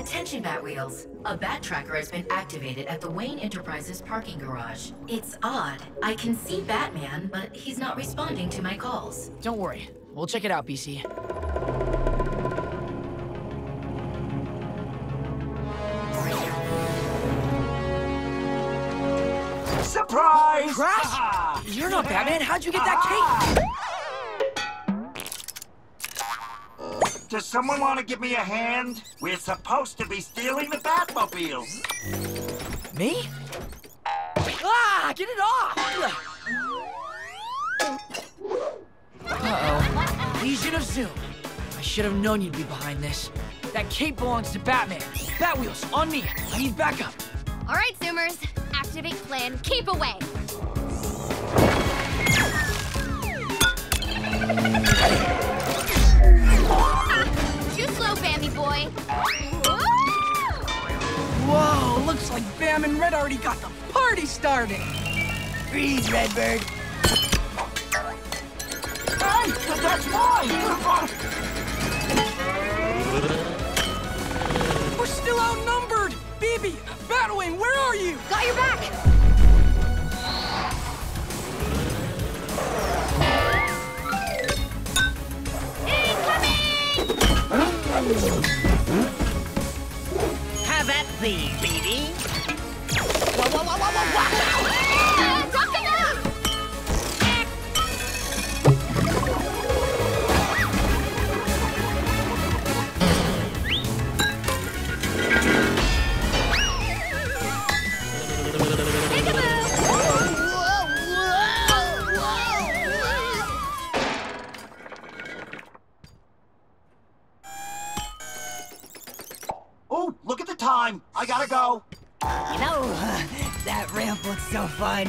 Attention, Batwheels. A bat tracker has been activated at the Wayne Enterprises parking garage. It's odd. I can see Batman, but he's not responding to my calls. Don't worry. We'll check it out, BC. Surprise! Crash? You're not Batman. How'd you get that cape? Does someone want to give me a hand? We're supposed to be stealing the Batmobiles. Me? Ah! Get it off! Uh-oh. Legion of Zoom. I should have known you'd be behind this. That cape belongs to Batman. Batwheels, on me. I need backup. All right, Zoomers. Activate plan. Cape away. Too slow, Bambi boy. Whoa, looks like Bam and Red already got the party started. Freeze, Redbird. Hey, that's mine! We're still outnumbered. Bibi, Batwing, where are you? Got your back. Have at thee, Bibi. Whoa, whoa, whoa, whoa, whoa, whoa! Drop it up! Oh, look at the time. I gotta go. You know, that ramp looks so fun.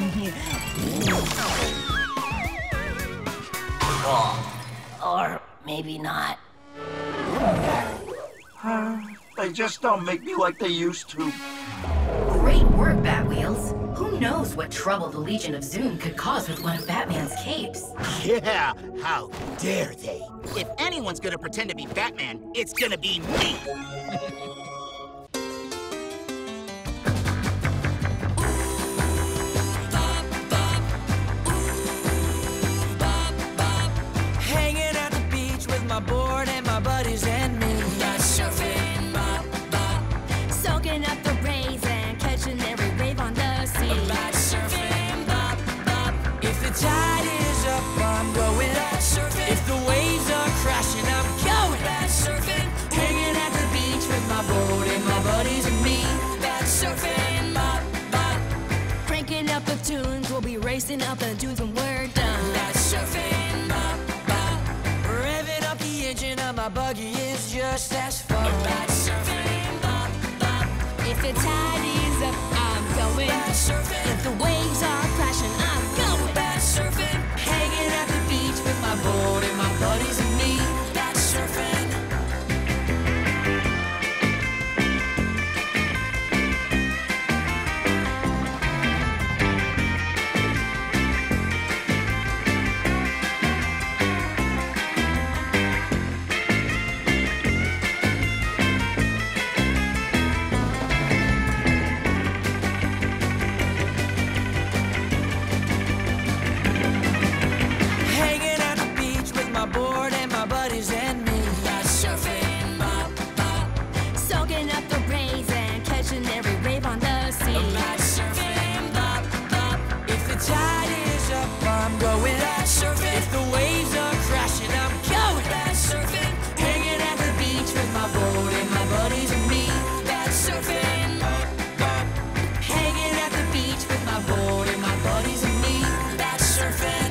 Or maybe not. They just don't make me like they used to. Great work, Batwheels. Who knows what trouble the Legion of Zoom could cause with one of Batman's capes? Yeah, how dare they? If anyone's gonna pretend to be Batman, it's gonna be me. Hanging at the beach with my board and my buddies and me. Surfing, bop, bop. Soaking up the rays and catching every wave on the sea. Surfing, bop, bop. If the tide is up, I'm going. Surfing. If the waves are crashing, I'm going. Surfing, Hanging at the beach with my board and my buddies and me. surfing, bop, bop. Cranking up the tunes, we'll be racing up the dunes when we're done. Surfing, bop, bop. Revving up the engine of my buggy is just as fun. Surfing, bop, bop. If the tide is up, I'm going. Surfing. If the waves are crashing, I'm going. Surfing. Hanging at the beach with my board and my buddies and me. Surfing. Hanging at the beach with my board and my buddies and me. Surfing, bop, bop. Soaking up the rays and catching every wave on the sea. Surfing, bop, bop. If the tide is up, I'm going. Surfing. If the waves are crashing, I'm going. Surfing, Hanging at the beach with my board and my buddies and me. surfing, Hanging at the beach with my board and my buddies and me. surfing.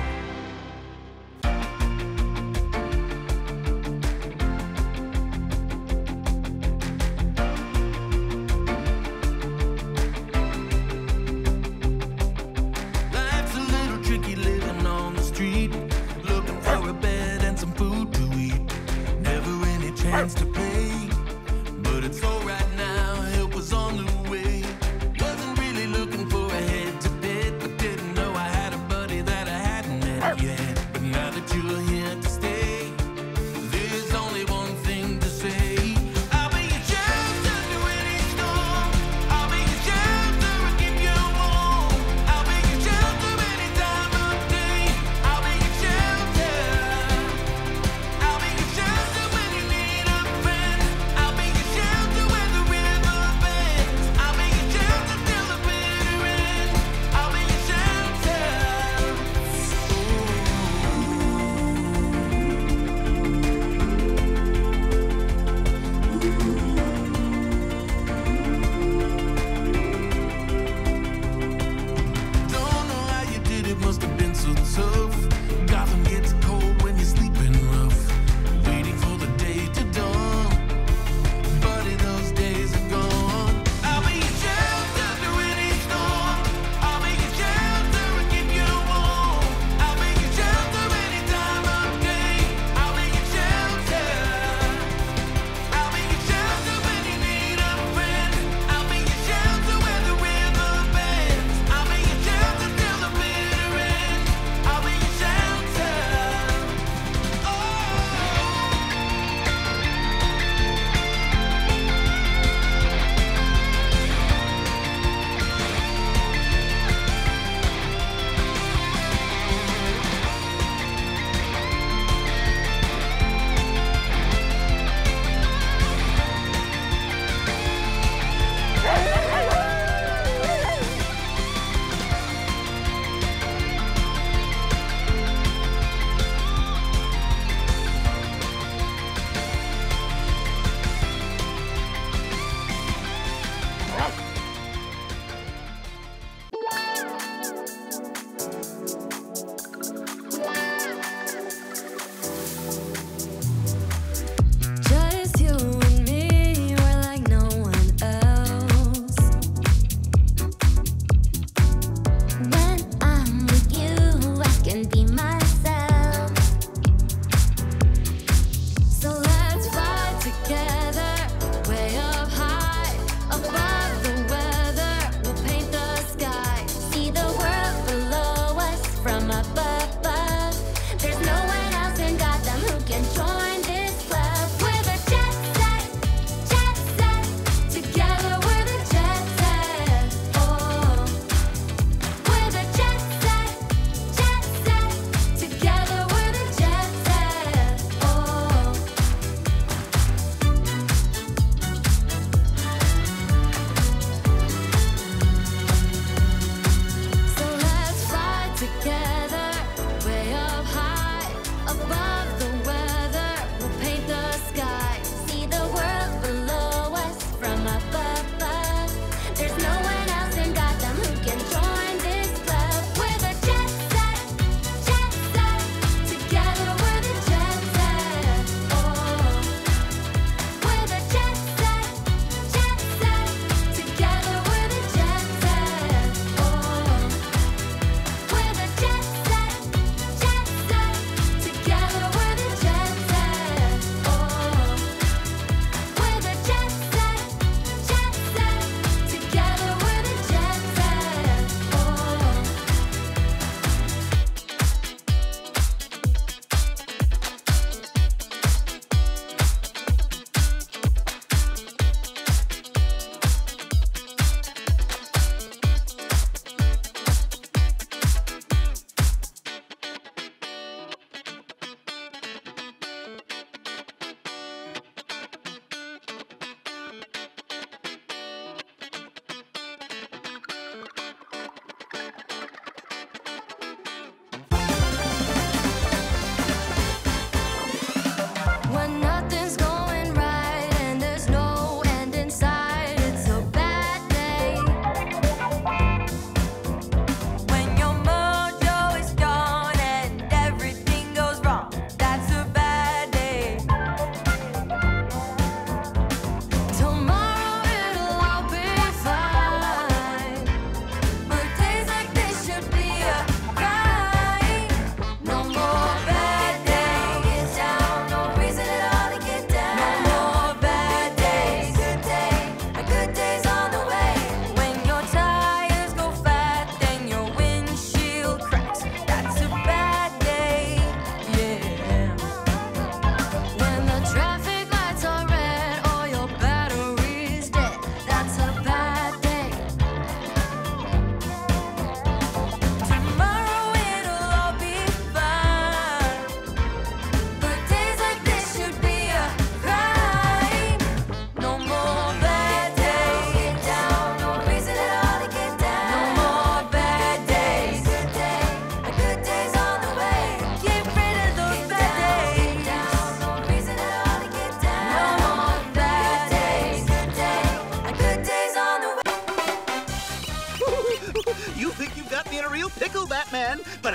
Life's a little tricky living on the street, looking for a bed and some food to eat. Never any chance to play, but it's alright now. Help was on the way. Wasn't really looking for a head to bed, but didn't know I had a buddy that I hadn't met yet. But now that you're here to stay, there's only one thing to say. I'll be your champion.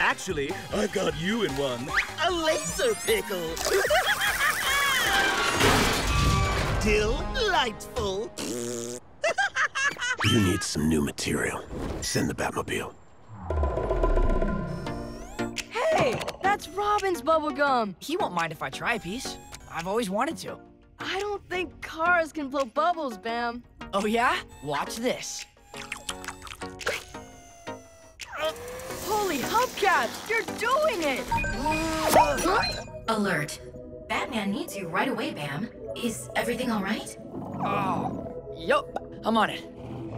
Actually, I've got you in one. A laser pickle. Delightful. You need some new material. Send the Batmobile. Hey, that's Robin's bubblegum. He won't mind if I try a piece. I've always wanted to. I don't think cars can blow bubbles, Bam. Oh yeah? Watch this. Holy hubcaps, you're doing it! Alert. Batman needs you right away, Bam. Is everything all right? Oh, yup. I'm on it.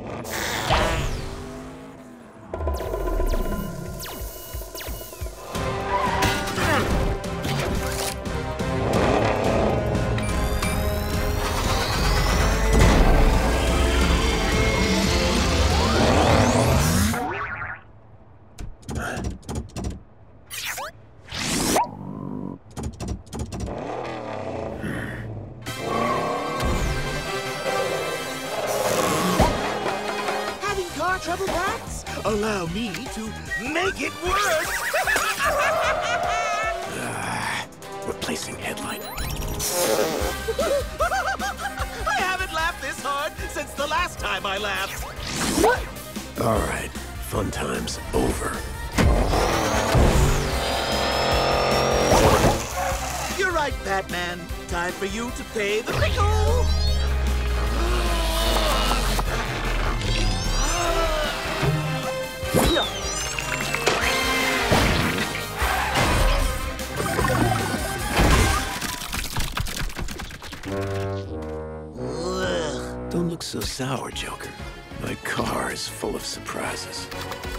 Trouble bats? Allow me to make it worse! Replacing headlight. I haven't laughed this hard since the last time I laughed. All right, fun time's over. You're right, Batman. Time for you to pay the pickle. Don't look so sour, Joker. My car is full of surprises.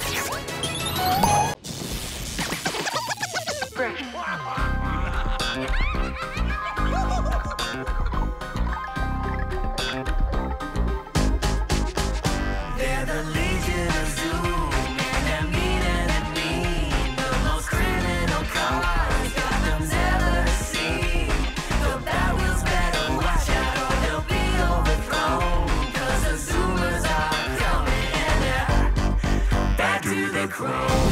They're the Legion of Zoom, and they're meaner than mean. The most criminal cars Gotham's ever seen. The Batwheels better watch out or they'll be overthrown. 'Cause the Zoomers are coming and they're back to the chrome.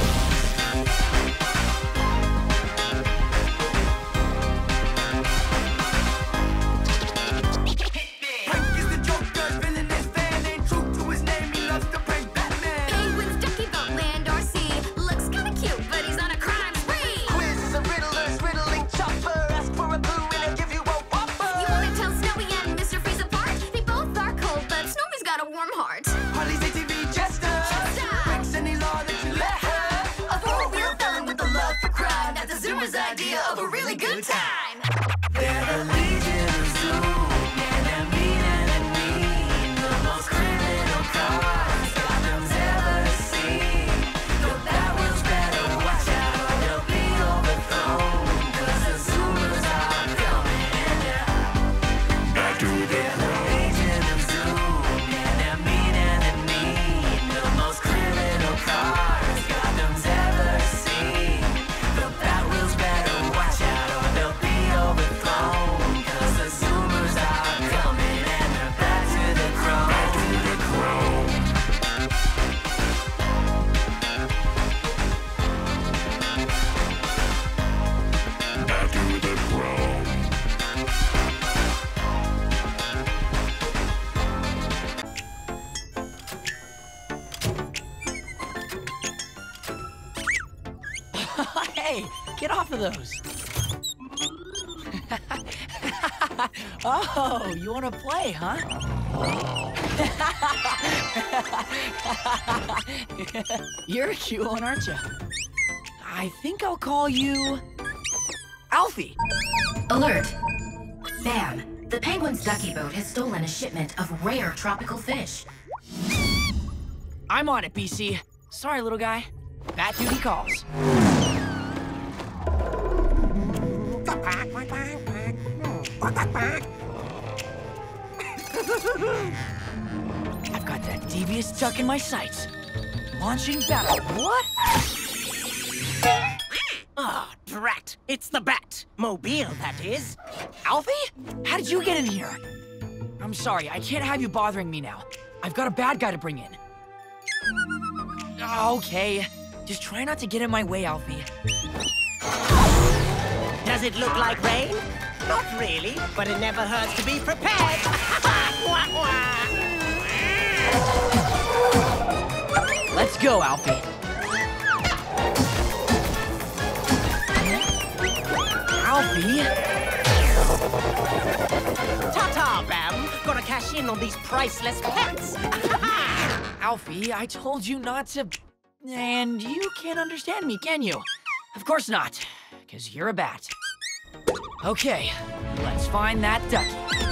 Idea of a really good time. They're the Legion of Zoom, and they're meaner than mean. The most criminal cars Gotham's ever seen. The Batwheels better watch out or they'll be overthrown. 'Cause the Zoomers are coming and they're back to the Legion of Zoom, and they're meaner than mean. The most criminal cars Gotham's ever seen. The Batwheels better watch out or they'll be overthrown. 'Cause the Zoomers are coming and they're back to the chrome. Back to the chrome. Back to the chrome. Hey, get off of those. Oh, you want to play, huh? You're a cute one, aren't you? I think I'll call you Alfie. Alert. Bam. The Penguin's ducky boat has stolen a shipment of rare tropical fish. I'm on it, BC. Sorry, little guy. Bat duty calls. I've got that devious duck in my sights. Launching battle. What? Ah, drat. It's the Bat-mobile, that is. Alfie? How did you get in here? I'm sorry, I can't have you bothering me now. I've got a bad guy to bring in. Okay. Just try not to get in my way, Alfie. Does it look like rain? Not really, but it never hurts to be prepared. Let's go, Alfie. Alfie? Ta-ta, Bam! Gotta cash in on these priceless pets. Alfie, I told you not to... And you can't understand me, can you? Of course not, because you're a bat. Okay, let's find that ducky.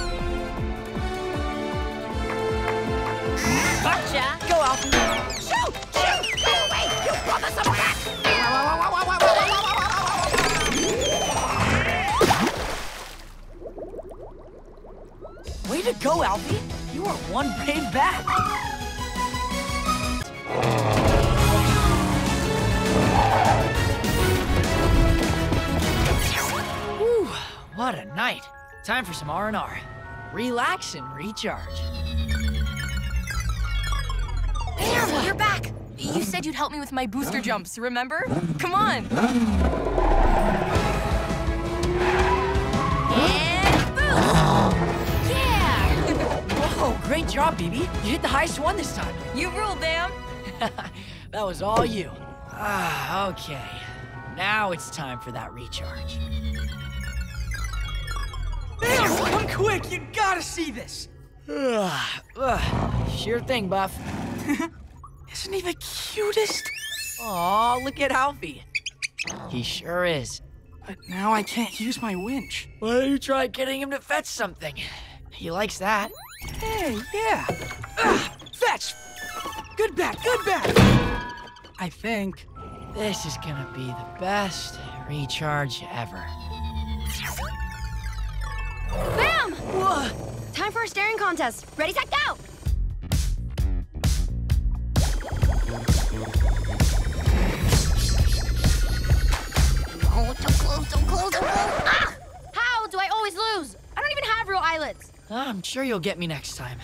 Gotcha! Go, Alfie! Shoot! Shoot! Go away! You brothers are back! Way to go, Alfie! You are one brave bat! Whew, what a night. Time for some R&R. Relax and recharge. Bam, you're back! You said you'd help me with my booster jumps, remember? Come on! And boom! Yeah! Whoa, great job, Bibi. You hit the highest one this time. You ruled, Bam! That was all you. Ah, okay. Now it's time for that recharge. Bam, come quick! You gotta see this! Sure thing, Buff. Isn't he the cutest? Aw, look at Alfie. He sure is. But now I can't use my winch. Why don't you try getting him to fetch something? He likes that. Hey, yeah. Fetch! Good bat, good bat! I think. This is gonna be the best recharge ever. Bam! Whoa. Time for a staring contest. Ready, set, go! Oh, too close, too close, too close. Ah! How do I always lose? I don't even have real eyelids. I'm sure you'll get me next time.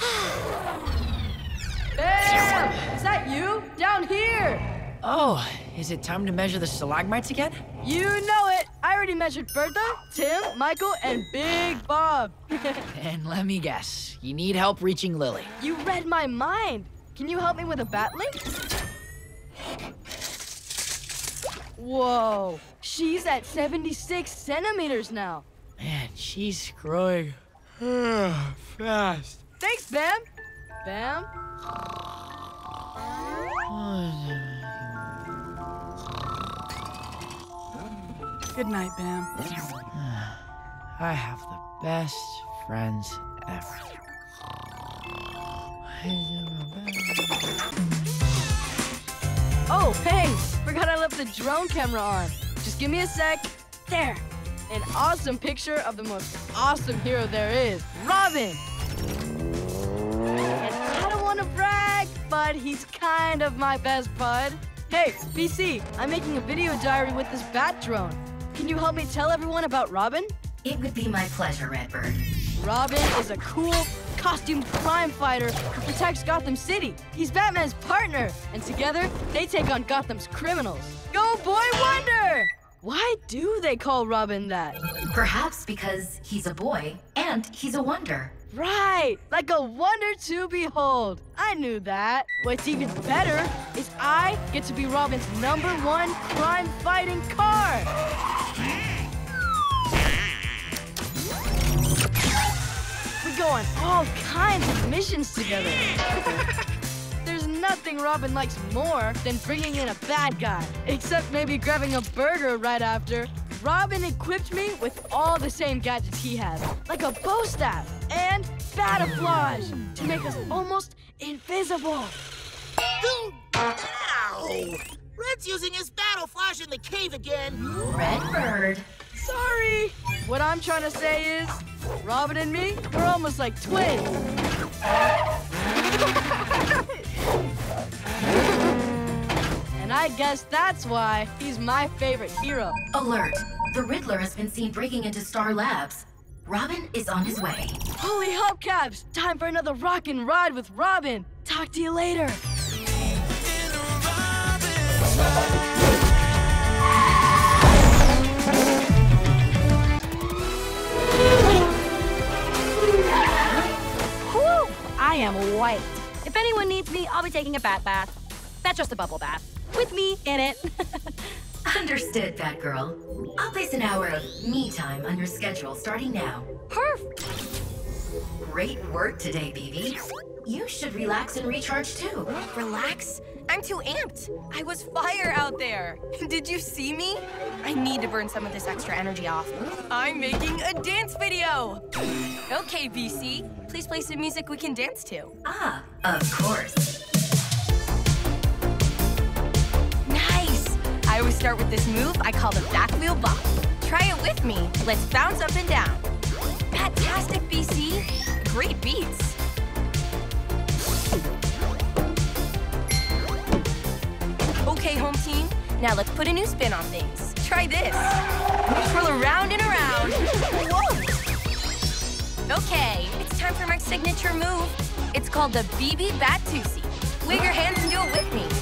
Bam! Is that you? Down here! Oh, is it time to measure the stalagmites again? You know it! I already measured Bertha, Tim, Michael, and Big Bob. And let me guess, you need help reaching Lily. You read my mind. Can you help me with a bat link? Whoa, she's at 76 centimeters now. Man, she's growing fast. Thanks, Bam. Bam? Good night, Bam. I have the best friends ever. Oh, hey, forgot I left the drone camera on. Just give me a sec. There, an awesome picture of the most awesome hero there is, Robin. And I don't want to brag, but he's kind of my best bud. Hey, BC, I'm making a video diary with this bat drone. Can you help me tell everyone about Robin? It would be my pleasure, Redbird. Robin is a cool, costumed crime fighter who protects Gotham City. He's Batman's partner, and together, they take on Gotham's criminals. Go, Boy Wonder! Why do they call Robin that? Perhaps because he's a boy and he's a wonder. Right, like a wonder to behold. I knew that. What's even better is I get to be Robin's #1 crime-fighting car. We go on all kinds of missions together. There's nothing Robin likes more than bringing in a bad guy, except maybe grabbing a burger right after. Robin equipped me with all the same gadgets he has, like a bow staff and bataflage to make us almost invisible. Ow! Red's using his battle flash in the cave again. Redbird. Sorry. What I'm trying to say is, Robin and me, we're almost like twins. And I guess that's why he's my favorite hero. Alert. The Riddler has been seen breaking into Star Labs. Robin is on his way. Holy hubcaps! Time for another rockin' ride with Robin. Talk to you later. Whew, I am white. If anyone needs me, I'll be taking a bat bath. That's just a bubble bath, with me in it. Understood, Batgirl. I'll place an hour of me time on your schedule starting now. Perfect. Great work today, Bibi. You should relax and recharge too. Relax? I'm too amped. I was fire out there. Did you see me? I need to burn some of this extra energy off. I'm making a dance video. Okay, BC, please play some music we can dance to. Ah, of course. Nice. I always start with this move I call the Batwheel Bop. Try it with me. Let's bounce up and down. Fantastic, BC. Great beats. Okay, home team. Now let's put a new spin on things. Try this. Twirl around and around. Whoa! Okay, it's time for my signature move. It's called the Bibi Battusi. Wave your hands and do it with me.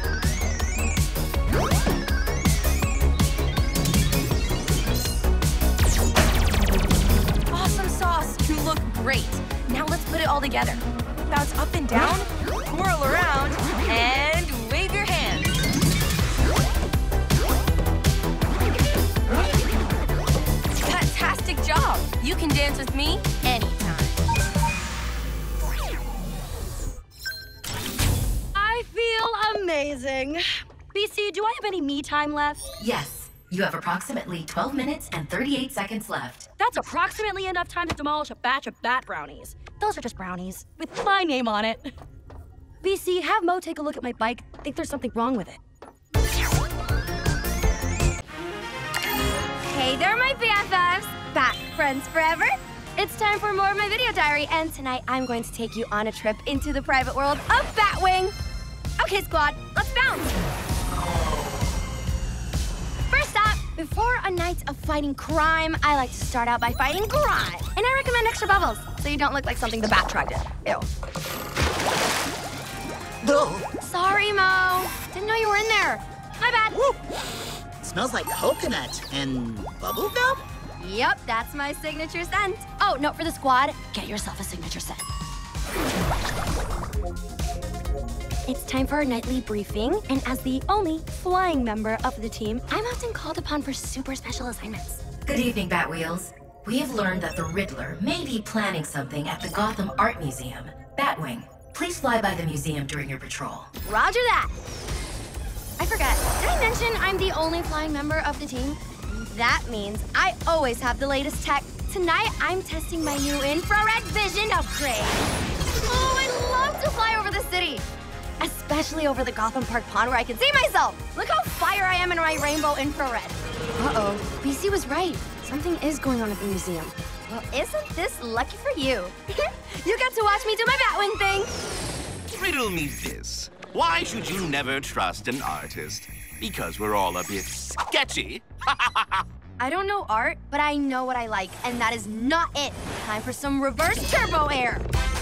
Awesome sauce. You look great. Now let's put it all together. Bounce up and down, twirl around, and wave your hands. Fantastic job. You can dance with me anytime. I feel amazing. BC, do I have any me time left? Yes. You have approximately 12 minutes and 38 seconds left. That's approximately enough time to demolish a batch of bat brownies. Those are just brownies, with my name on it. BC, have Mo take a look at my bike. I think there's something wrong with it. Hey there, my BFFs! Bat friends forever? It's time for more of my video diary, and tonight I'm going to take you on a trip into the private world of Batwing. Okay, squad, let's bounce! First up, before a night of fighting crime, I like to start out by fighting crime. And I recommend extra bubbles, so you don't look like something the Bat truck did. Ew. Sorry, Mo. Didn't know you were in there. My bad. Woo. Smells like coconut and bubble gum? Yep, that's my signature scent. Oh, note for the squad, get yourself a signature scent. It's time for our nightly briefing, and as the only flying member of the team, I'm often called upon for super special assignments. Good evening, Batwheels. We have learned that the Riddler may be planning something at the Gotham Art Museum. Batwing, please fly by the museum during your patrol. Roger that. I forgot, did I mention I'm the only flying member of the team? That means I always have the latest tech. Tonight, I'm testing my new infrared vision upgrade. Oh, I'd love to fly over the city. Especially over the Gotham Park pond where I can see myself. Look how fire I am in my rainbow infrared. Uh-oh, BC was right. Something is going on at the museum. Well, isn't this lucky for you? You get to watch me do my Batwing thing. Riddle me this. Why should you never trust an artist? Because we're all a bit sketchy. I don't know art, but I know what I like, and that is not it. Time for some reverse turbo air.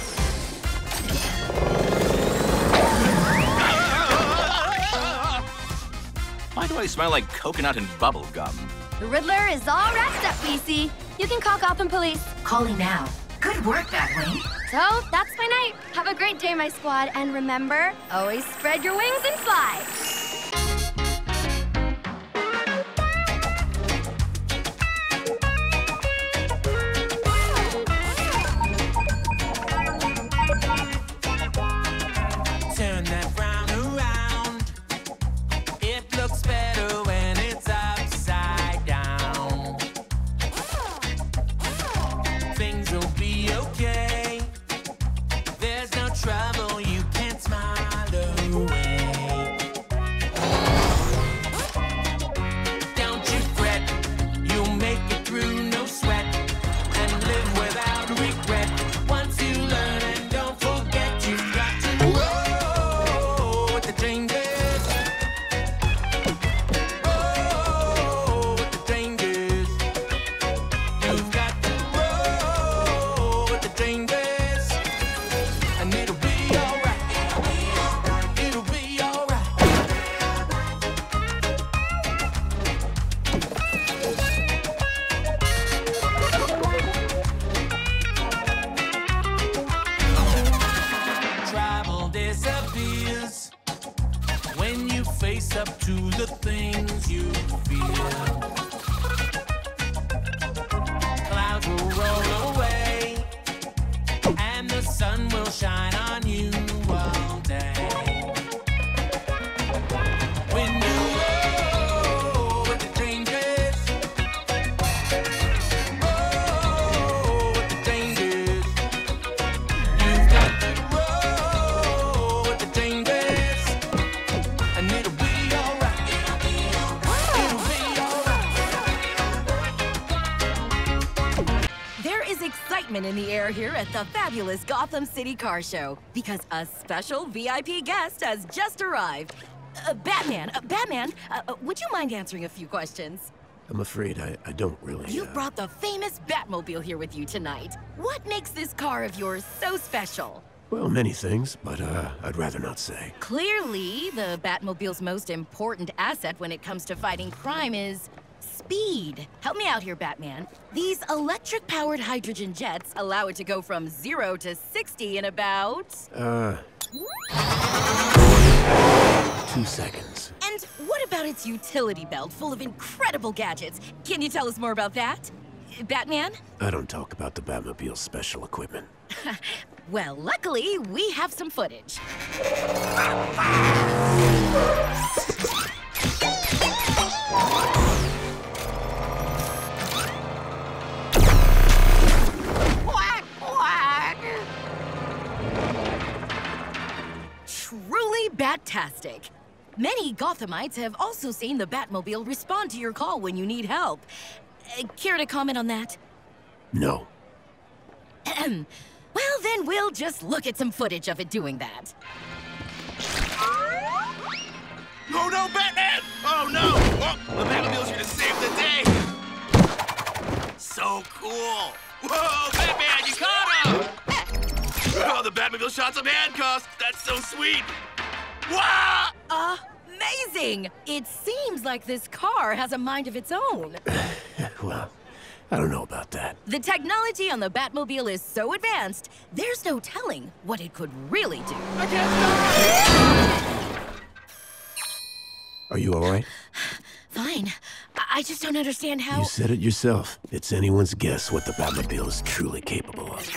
Why do I smell like coconut and bubble gum? The Riddler is all wrapped up, BC. You can call Gotham Police. Calling now. Good work, Batwing. So, that's my night. Have a great day, my squad. And remember, always spread your wings and fly. Turn that frown around. It looks better when it's upside down. Things will be okay. There's no trouble, you can't smile away. Don't you fret, you'll make it through, no sweat, and live without regret. Once you learn and don't forget, you got to roll with the changes. Roll with the changes. You've got to roll with the changes. up to the things you feel. Clouds will roll away, and the sun will shine on you all day. When you roll with the changes, roll with the changes. You've got to roll with the changes, and it'll be alright. It'll be alright. There is excitement in the air here at the fabulous Gotham City Car Show because a special VIP guest has just arrived. Batman, would you mind answering a few questions? I'm afraid I don't really. You brought the famous Batmobile here with you tonight. What makes this car of yours so special? Well, many things, but I'd rather not say. Clearly, the Batmobile's most important asset when it comes to fighting crime is speed. Help me out here, Batman. These electric-powered hydrogen jets allow it to go from 0 to 60 in about... 2 seconds. And what about its utility belt full of incredible gadgets? Can you tell us more about that? Batman? I don't talk about the Batmobile's special equipment. Well, luckily, we have some footage. Quack, quack. Truly Bat-tastic. Many Gothamites have also seen the Batmobile respond to your call when you need help. Care to comment on that? No. Well, then we'll just look at some footage of it doing that. Oh no, Batman! Oh no! Oh, the Batmobile's here to save the day! So cool! Whoa, Batman, you caught him! Oh, the Batmobile shot some handcuffs! That's so sweet! Wow! Amazing! It seems like this car has a mind of its own. Well, I don't know about that. The technology on the Batmobile is so advanced, there's no telling what it could really do. I can't stop! Are you all right? Fine. I just don't understand how... You said it yourself. It's anyone's guess what the Batmobile is truly capable of.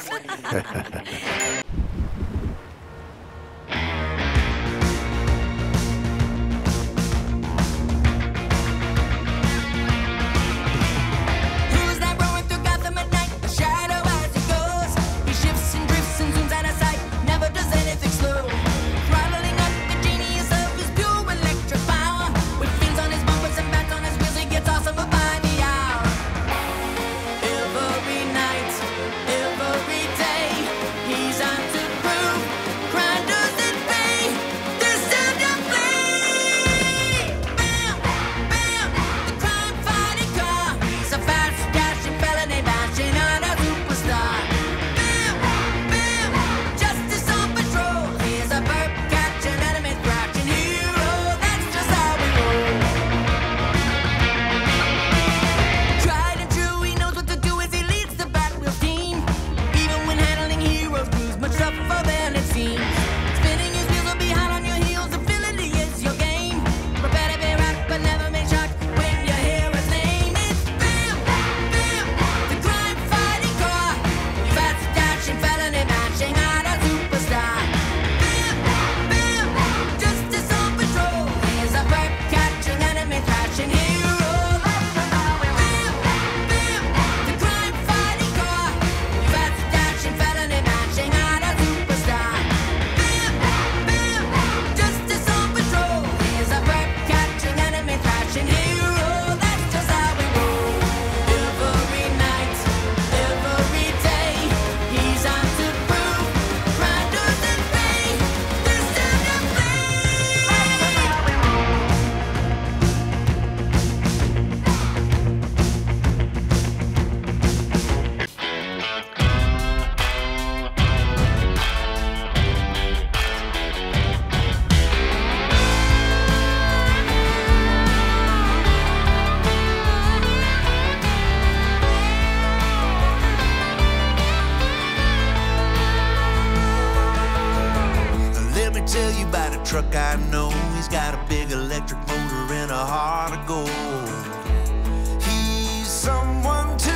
truck I know. He's got a big electric electric motor and a heart of gold. He's someone to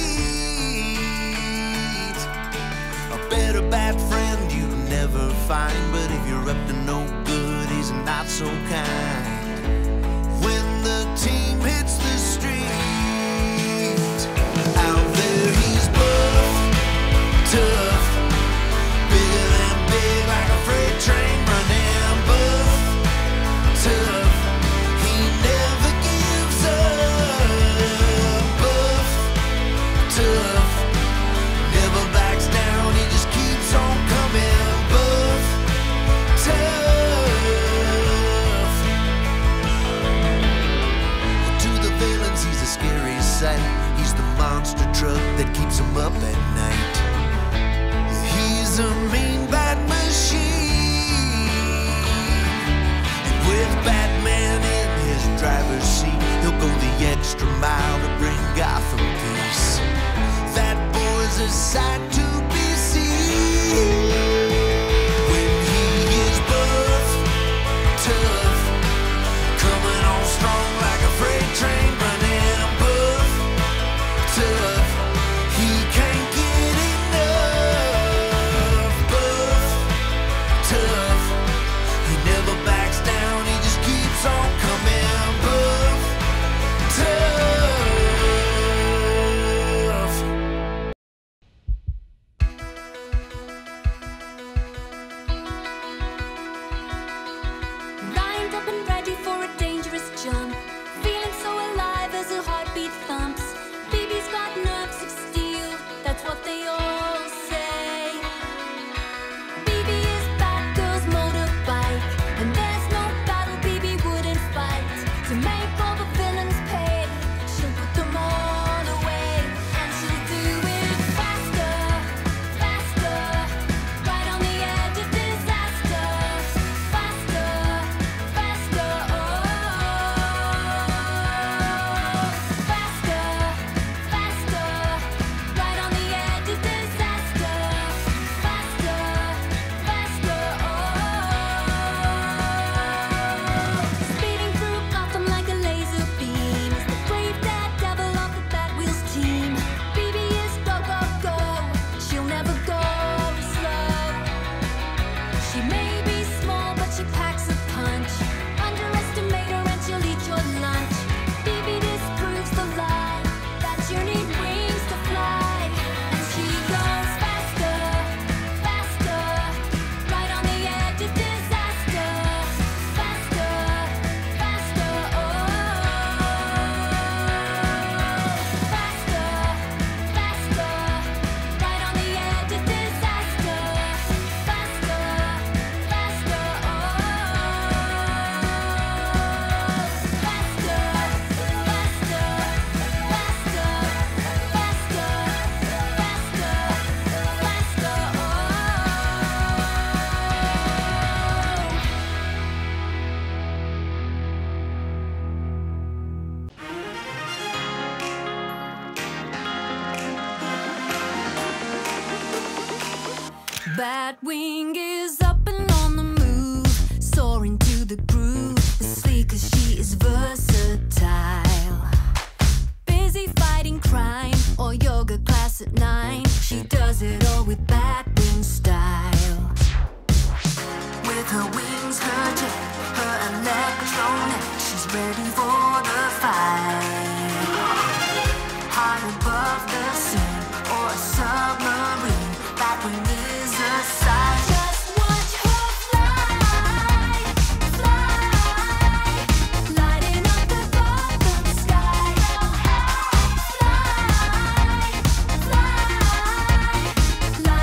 meet, a better bad friend you never find. But if you're up to no good, he's not so kind. When the team hits the street, out there he's buff, tough, bigger than big, like a freight train running. Buff, tough, he never gives up. Buff, tough, never backs down, he just keeps on coming. Buff, tough. To the villains, he's a scary sight. He's the monster truck that keeps him up at night. He's a mean bad machine, and with Batman in his driver's seat, he'll go the extra mile to bring Gotham peace. That boy's a sight to be seen. When he is buff, tough, coming on strong like a freight train running. Buff, tough, he can't get enough. Buff, tough, he never backs down, he just keeps on coming. Buff, tough. Lined up and ready for a dangerous jump. Feeling so alive as a heartbeat thumps. Bibi's got nerves of steel, that's what they all say. Bibi is Batgirl's motorbike, and there's no battle Bibi wouldn't fight. To make all the villains pay, she'll put them all away. And she'll do it faster, faster, right on the edge of disaster. Faster, faster, oh. Faster, faster, right on the edge of disaster. Faster, faster, oh. Speeding through Gotham like a laser beam is the brave daredevil of the Batwheels team. Bibi is go, go, go, she'll never go slow. She may be small, but she packs a punch. Underestimate her and she'll eat your lunch. Bibi disproves the lie that you need wings to fly. And she goes faster, faster, right on the edge of disaster. Faster, faster, oh. Faster, faster, right on the edge of disaster. Faster, faster, oh. Faster, faster, faster, faster, faster, Batwing is up and on the move, soaring to the groove. The sleeker, she is versatile. Busy fighting crime or yoga class at 9. She does it all with Batwing style. With her wings, her jet, her electronic, she's ready for the fight. High above the scene or a submarine, Batwing is a sight. Just watch her fly, fly, lighting up the Gotham sky. Fly, fly,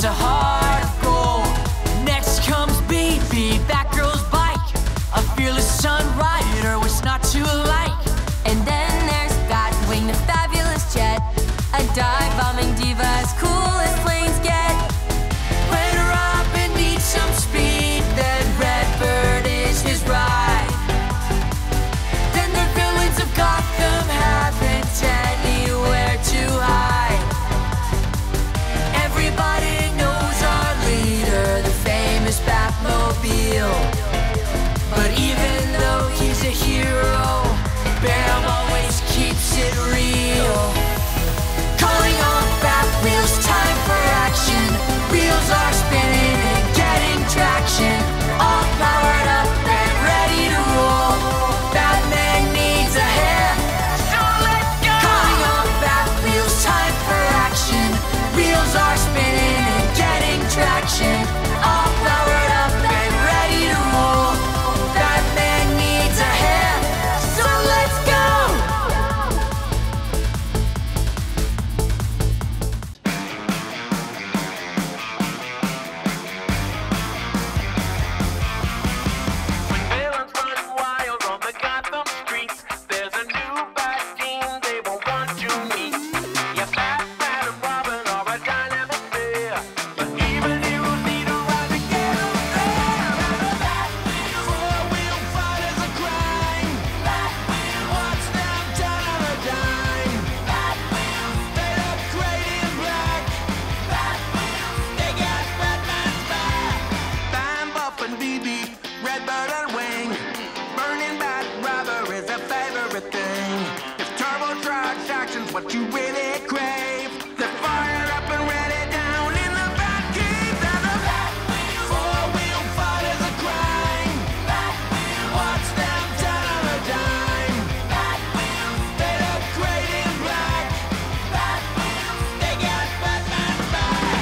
a heart of gold. Next comes Bibi, Batgirl's bike. A fearless sun rider, what's not to like? And then there's Batwing, the fabulous jet. A dive-bombing diva as cool as planes get. When Robin needs some speed, then Redbird is his ride. Then the villains of Gotham haven't anywhere to hide. Everybody knows our leader, the famous Batmobile. But even though he's a hero, Bam always keeps it real. Calling on Batwheels, time for action. Wheels are spinning and getting traction. All powered up and ready to roll. Batman needs a hand, so let's go! Calling on Batwheels, time for action. Wheels are spinning and getting traction. All powered up and ready to roll. Batman needs a hand, so let's go! When villains run wild on the Gotham streets, there's a new bad team they won't want to meet. Yeah, Batman and Robin are a dynamic pair, but even heroes need a ride to get them there. Four-wheel fighters are crime. Watch them turn on a dime. They look great in black. They got Batman's back. Fireman Buff and Bibi, Redbird and Wing. Burning bat rubber is a favorite thing. If turbocharged action's what you really crave, they're fired up and ready down in the Batcave. And the four-wheel fighters are crime. Watch them turn on a dime. They look great in black. They got Batman's back.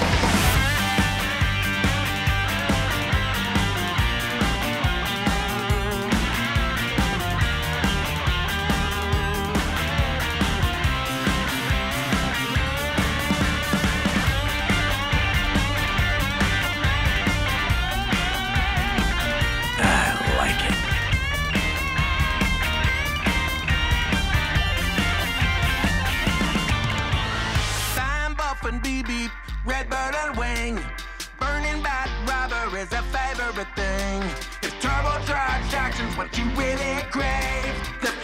I like it. Fireman Buff and Bibi, Redbird and Wing. Burning bat rubber is a favorite thing. If turbocharged action's what you really crave, the